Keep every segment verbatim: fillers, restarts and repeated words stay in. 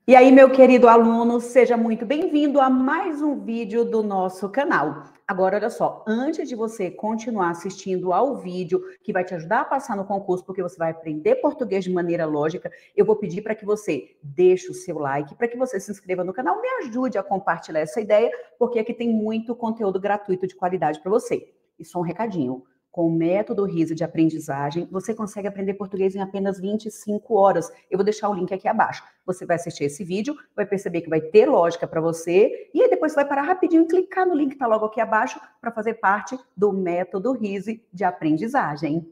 E aí, meu querido aluno, seja muito bem-vindo a mais um vídeo do nosso canal. Agora, olha só, antes de você continuar assistindo ao vídeo, que vai te ajudar a passar no concurso, porque você vai aprender português de maneira lógica, eu vou pedir para que você deixe o seu like, para que você se inscreva no canal, me ajude a compartilhar essa ideia, porque aqui tem muito conteúdo gratuito de qualidade para você. E só um recadinho. Com o método RISE de aprendizagem, você consegue aprender português em apenas vinte e cinco horas. Eu vou deixar o link aqui abaixo. Você vai assistir esse vídeo, vai perceber que vai ter lógica para você, e aí depois você vai parar rapidinho e clicar no link que está logo aqui abaixo para fazer parte do método RISE de aprendizagem.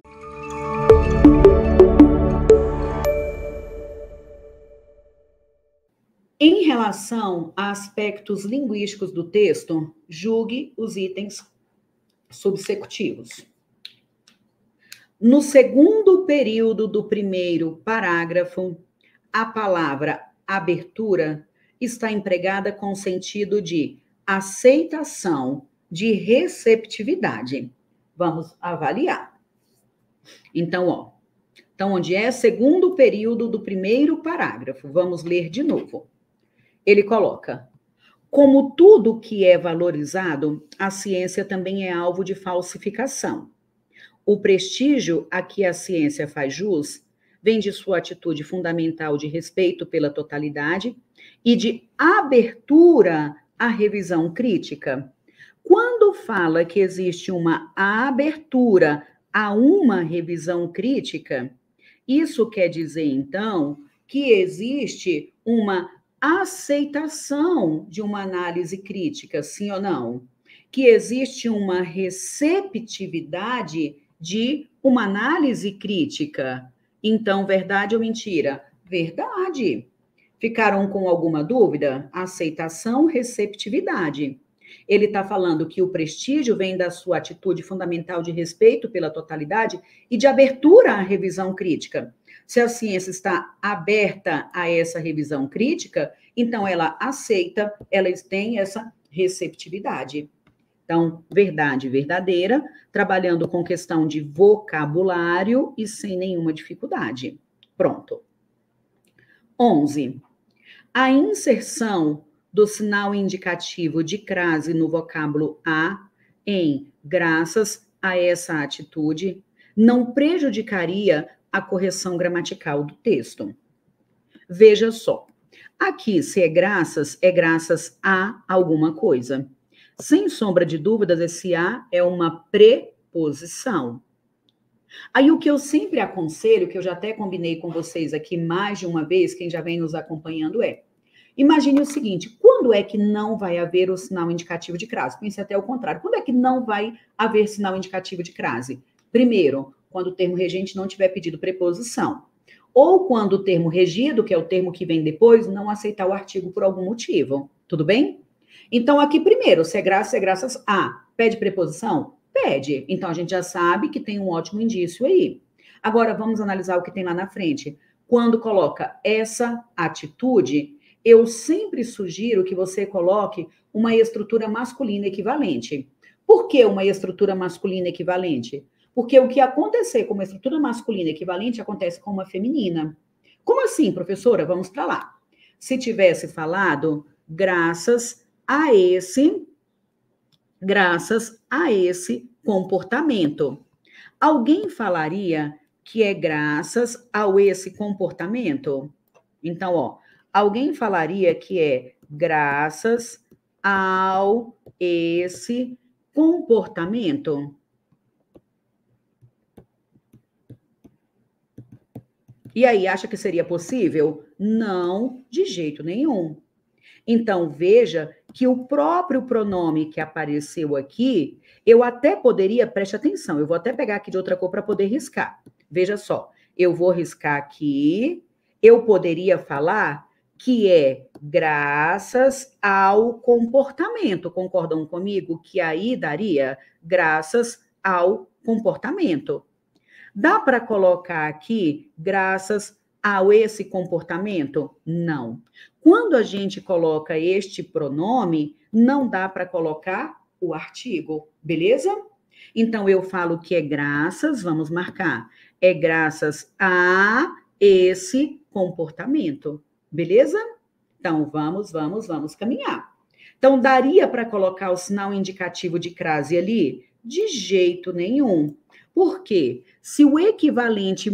Em relação a aspectos linguísticos do texto, julgue os itens subsecutivos. No segundo período do primeiro parágrafo, a palavra abertura está empregada com o sentido de aceitação, de receptividade. Vamos avaliar. Então, ó, então onde é segundo período do primeiro parágrafo? Vamos ler de novo. Ele coloca: como tudo que é valorizado, a ciência também é alvo de falsificação. O prestígio a que a ciência faz jus vem de sua atitude fundamental de respeito pela totalidade e de abertura à revisão crítica. Quando fala que existe uma abertura a uma revisão crítica, isso quer dizer, então, que existe uma aceitação de uma análise crítica, sim ou não? Que existe uma receptividade de uma análise crítica. Então, verdade ou mentira? Verdade. Ficaram com alguma dúvida? Aceitação, receptividade. Ele está falando que o prestígio vem da sua atitude fundamental de respeito pela totalidade e de abertura à revisão crítica. Se a ciência está aberta a essa revisão crítica, então ela aceita, ela tem essa receptividade. Então, verdade verdadeira, trabalhando com questão de vocabulário e sem nenhuma dificuldade. Pronto. onze. A inserção do sinal indicativo de crase no vocábulo a, em graças a essa atitude, não prejudicaria a correção gramatical do texto. Veja só. Aqui, se é graças, é graças a alguma coisa. Sem sombra de dúvidas, esse a é uma preposição. Aí o que eu sempre aconselho, que eu já até combinei com vocês aqui mais de uma vez, quem já vem nos acompanhando é, imagine o seguinte, quando é que não vai haver o sinal indicativo de crase? Pense até o contrário, quando é que não vai haver sinal indicativo de crase? Primeiro, quando o termo regente não tiver pedido preposição. Ou quando o termo regido, que é o termo que vem depois, não aceitar o artigo por algum motivo. Tudo bem? Então, aqui primeiro, se é graças, é graças a. Pede preposição? Pede. Então, a gente já sabe que tem um ótimo indício aí. Agora, vamos analisar o que tem lá na frente. Quando coloca essa atitude, eu sempre sugiro que você coloque uma estrutura masculina equivalente. Por que uma estrutura masculina equivalente? Porque o que acontecer com uma estrutura masculina equivalente acontece com uma feminina. Como assim, professora? Vamos para lá. Se tivesse falado graças a esse, graças a esse comportamento. Alguém falaria que é graças ao esse comportamento? Então, ó, alguém falaria que é graças ao esse comportamento? E aí, acha que seria possível? Não, de jeito nenhum. Então, veja que o próprio pronome que apareceu aqui, eu até poderia, preste atenção, eu vou até pegar aqui de outra cor para poder riscar. Veja só, eu vou riscar aqui, eu poderia falar que é graças ao comportamento. Concordam comigo? Que aí daria graças ao comportamento. Dá para colocar aqui graças a esse comportamento? Não. Quando a gente coloca este pronome, não dá para colocar o artigo, beleza? Então, eu falo que é graças, vamos marcar, é graças a esse comportamento, beleza? Então, vamos, vamos, vamos caminhar. Então, daria para colocar o sinal indicativo de crase ali? De jeito nenhum. Por quê? Se o equivalente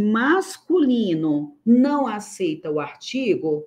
masculino não aceita o artigo,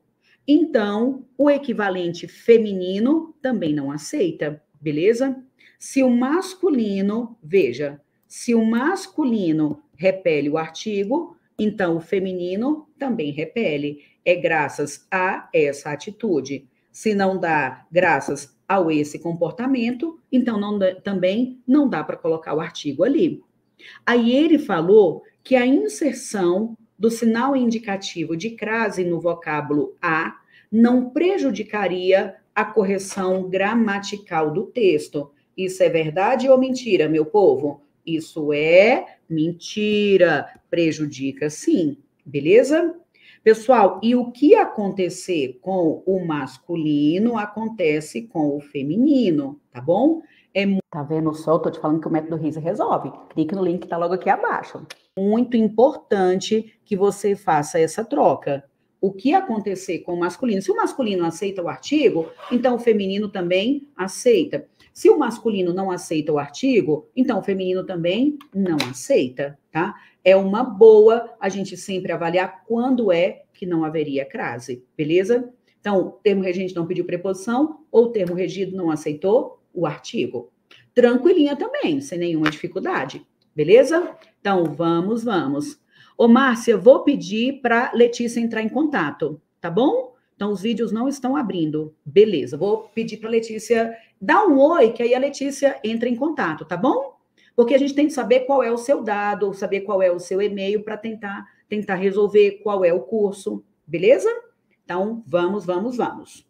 então o equivalente feminino também não aceita, beleza? Se o masculino, veja, se o masculino repele o artigo, então o feminino também repele. É graças a essa atitude. Se não dá graças a esse comportamento, então não dá, também não dá para colocar o artigo ali. Aí ele falou que a inserção do sinal indicativo de crase no vocábulo a não prejudicaria a correção gramatical do texto. Isso é verdade ou mentira, meu povo? Isso é mentira. Prejudica sim, beleza? Pessoal, e o que acontecer com o masculino acontece com o feminino, tá bom? É, tá vendo só? Eu tô te falando que o método R I S E resolve. Clique no link que tá logo aqui abaixo. Muito importante que você faça essa troca. O que acontecer com o masculino? Se o masculino aceita o artigo, então o feminino também aceita. Se o masculino não aceita o artigo, então o feminino também não aceita, tá? É uma boa a gente sempre avaliar quando é que não haveria crase, beleza? Então, o termo regente não pediu preposição ou o termo regido não aceitou o artigo. Tranquilinha também, sem nenhuma dificuldade, beleza? Então, vamos, vamos. Ô, Márcia, vou pedir para Letícia entrar em contato, tá bom? Então, os vídeos não estão abrindo. Beleza, vou pedir para Letícia dar um oi, que aí a Letícia entra em contato, tá bom? Porque a gente tem que saber qual é o seu dado, saber qual é o seu e-mail para tentar, tentar resolver qual é o curso, beleza? Então, vamos, vamos, vamos.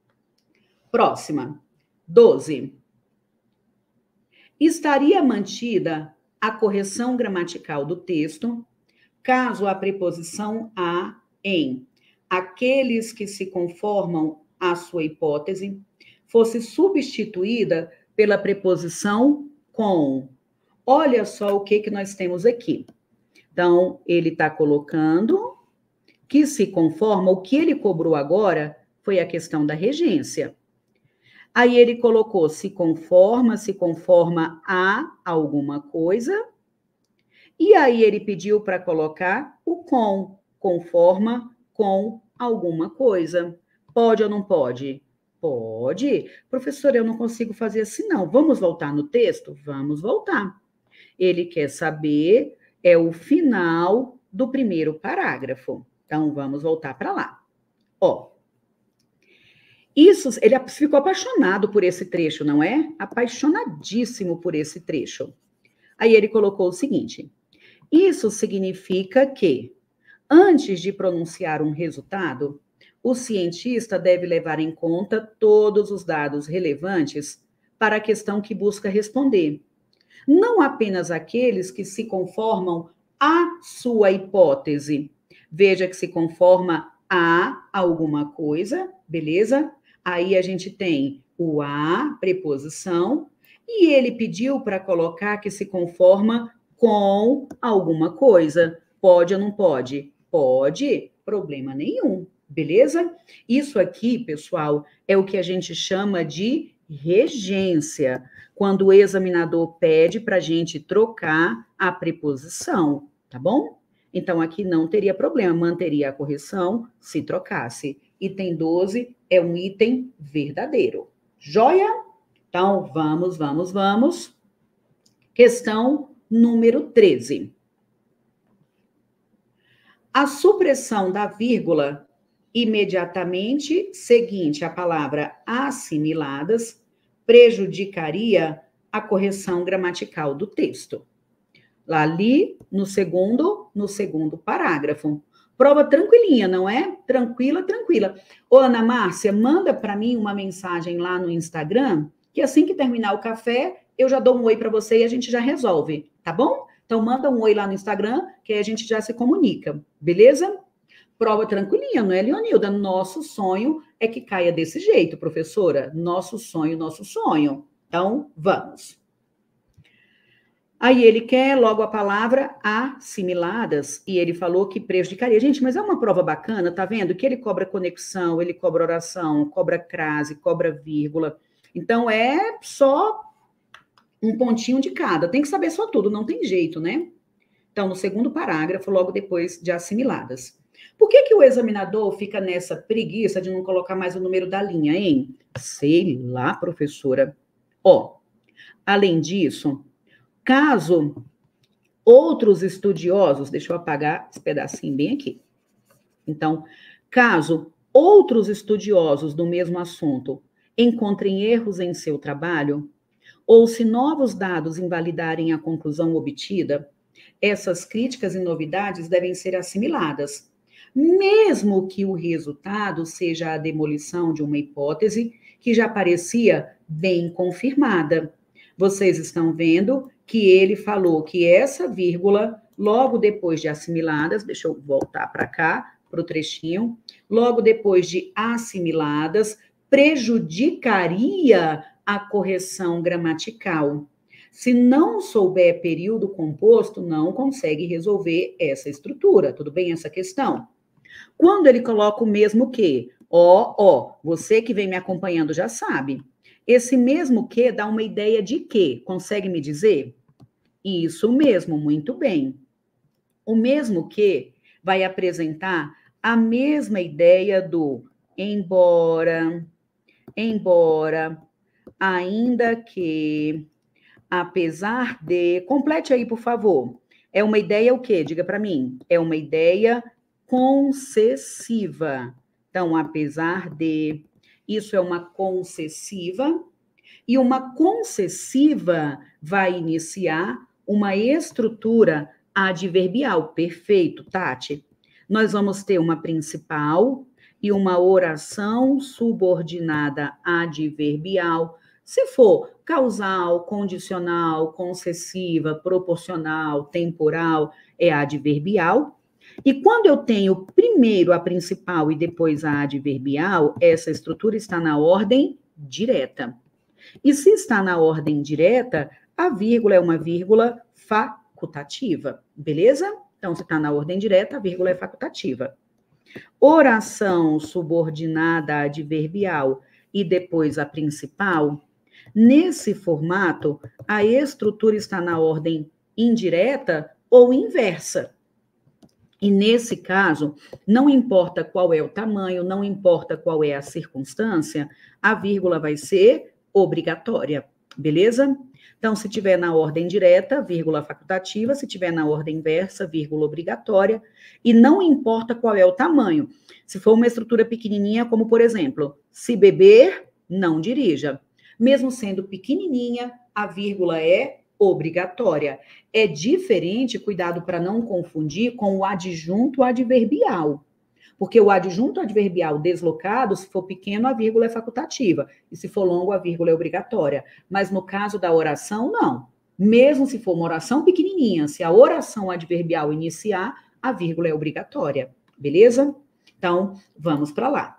Próxima. doze. Estaria mantida a correção gramatical do texto caso a preposição a em aqueles que se conformam à sua hipótese fosse substituída pela preposição com. Olha só o que, que nós temos aqui. Então, ele está colocando que se conforma, o que ele cobrou agora foi a questão da regência. Aí ele colocou se conforma, se conforma a alguma coisa. E aí ele pediu para colocar o com, conforma com alguma coisa. Pode ou não pode? Pode. Professora, eu não consigo fazer assim, não. Vamos voltar no texto? Vamos voltar. Ele quer saber, é o final do primeiro parágrafo. Então, vamos voltar para lá. Ó. Isso, ele ficou apaixonado por esse trecho, não é? Apaixonadíssimo por esse trecho. Aí ele colocou o seguinte: isso significa que, antes de pronunciar um resultado, o cientista deve levar em conta todos os dados relevantes para a questão que busca responder, não apenas aqueles que se conformam à sua hipótese. Veja que se conforma a alguma coisa, beleza? Aí a gente tem o a, preposição, e ele pediu para colocar que se conforma com alguma coisa. Pode ou não pode? Pode, problema nenhum, beleza? Isso aqui, pessoal, é o que a gente chama de regência, quando o examinador pede para a gente trocar a preposição, tá bom? Então, aqui não teria problema, manteria a correção se trocasse. Item doze é um item verdadeiro. Joia? Então, vamos, vamos, vamos. Questão número treze. A supressão da vírgula imediatamente seguinte à palavra assimiladas prejudicaria a correção gramatical do texto. Lá ali, no segundo, no segundo parágrafo. Prova tranquilinha, não é? Tranquila, tranquila. Ô, Ana Márcia, manda para mim uma mensagem lá no Instagram, que assim que terminar o café, eu já dou um oi para você e a gente já resolve, tá bom? Então, manda um oi lá no Instagram, que aí a gente já se comunica, beleza? Prova tranquilinha, não é, Leonilda? Nosso sonho é que caia desse jeito, professora. Nosso sonho, nosso sonho. Então, vamos. Aí ele quer logo a palavra assimiladas, e ele falou que prejudicaria. Gente, mas é uma prova bacana, tá vendo? Que ele cobra conexão, ele cobra oração, cobra crase, cobra vírgula. Então, é só um pontinho de cada. Tem que saber só tudo, não tem jeito, né? Então, no segundo parágrafo, logo depois de assimiladas. Por que que o examinador fica nessa preguiça de não colocar mais o número da linha, hein? Sei lá, professora. Ó, além disso, caso outros estudiosos, deixa eu apagar esse pedacinho bem aqui. Então, caso outros estudiosos do mesmo assunto encontrem erros em seu trabalho, ou se novos dados invalidarem a conclusão obtida, essas críticas e novidades devem ser assimiladas, mesmo que o resultado seja a demolição de uma hipótese que já parecia bem confirmada. Vocês estão vendo que ele falou que essa vírgula, logo depois de assimiladas, deixa eu voltar para cá, para o trechinho, logo depois de assimiladas, prejudicaria a correção gramatical. Se não souber período composto, não consegue resolver essa estrutura. Tudo bem essa questão? Quando ele coloca o mesmo que, ó, ó, você que vem me acompanhando já sabe. Esse mesmo que dá uma ideia de quê? Consegue me dizer? Isso mesmo, muito bem. O mesmo que vai apresentar a mesma ideia do embora, embora, ainda que, apesar de... Complete aí, por favor. É uma ideia o quê? Diga para mim. É uma ideia concessiva. Então, apesar de... Isso é uma concessiva. E uma concessiva vai iniciar uma estrutura adverbial. Perfeito, Tati. Nós vamos ter uma principal e uma oração subordinada adverbial. Se for causal, condicional, concessiva, proporcional, temporal, é adverbial. E quando eu tenho primeiro a principal e depois a adverbial, essa estrutura está na ordem direta. E se está na ordem direta, a vírgula é uma vírgula facultativa, beleza? Então, se está na ordem direta, a vírgula é facultativa. Oração subordinada adverbial e depois a principal, nesse formato, a estrutura está na ordem indireta ou inversa. E nesse caso, não importa qual é o tamanho, não importa qual é a circunstância, a vírgula vai ser obrigatória, beleza? Então, se tiver na ordem direta, vírgula facultativa, se tiver na ordem inversa, vírgula obrigatória, e não importa qual é o tamanho. Se for uma estrutura pequenininha, como por exemplo, se beber, não dirija. Mesmo sendo pequenininha, a vírgula é obrigatória. É diferente, cuidado para não confundir, com o adjunto adverbial. Porque o adjunto adverbial deslocado, se for pequeno, a vírgula é facultativa. E se for longo, a vírgula é obrigatória. Mas no caso da oração, não. Mesmo se for uma oração pequenininha, se a oração adverbial iniciar, a vírgula é obrigatória. Beleza? Então, vamos para lá.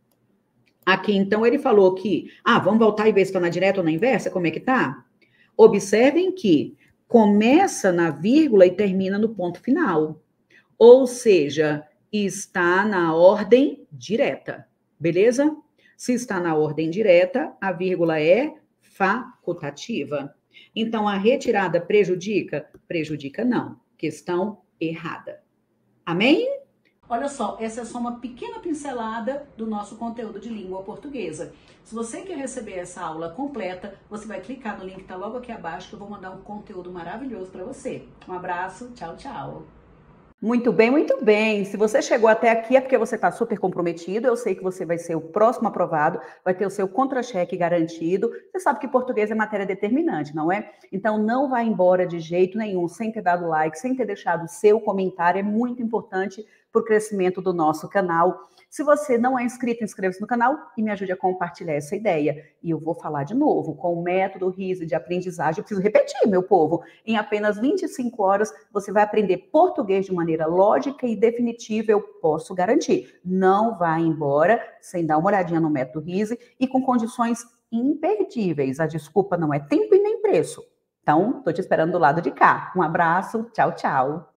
Aqui, então, ele falou que... Ah, vamos voltar e ver se está na direta ou na inversa? Como é que tá? Observem que começa na vírgula e termina no ponto final. Ou seja... está na ordem direta, beleza? Se está na ordem direta, a vírgula é facultativa. Então, a retirada prejudica? Prejudica não. Questão errada. Amém? Olha só, essa é só uma pequena pincelada do nosso conteúdo de língua portuguesa. Se você quer receber essa aula completa, você vai clicar no link que está logo aqui abaixo, que eu vou mandar um conteúdo maravilhoso para você. Um abraço, tchau, tchau. Muito bem, muito bem. Se você chegou até aqui é porque você está super comprometido. Eu sei que você vai ser o próximo aprovado, vai ter o seu contra-cheque garantido. Você sabe que português é matéria determinante, não é? Então não vá embora de jeito nenhum sem ter dado like, sem ter deixado o seu comentário. É muito importante para o crescimento do nosso canal. Se você não é inscrito, inscreva-se no canal e me ajude a compartilhar essa ideia. E eu vou falar de novo, com o método RISE de aprendizagem, eu preciso repetir, meu povo, em apenas vinte e cinco horas você vai aprender português de maneira lógica e definitiva, eu posso garantir. Não vá embora sem dar uma olhadinha no método RISE e com condições imperdíveis. A desculpa não é tempo e nem preço. Então, tô te esperando do lado de cá. Um abraço, tchau, tchau.